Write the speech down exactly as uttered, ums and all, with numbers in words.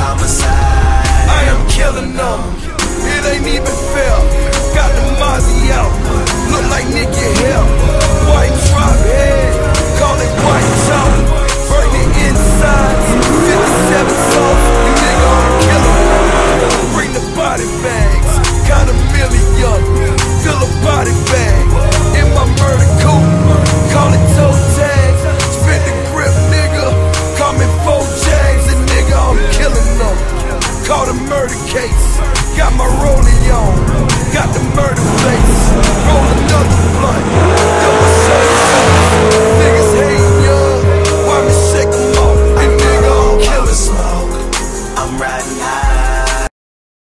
homicide. I am killing them, it ain't even fair. Got the Mozzie out, look like Nicky Hill.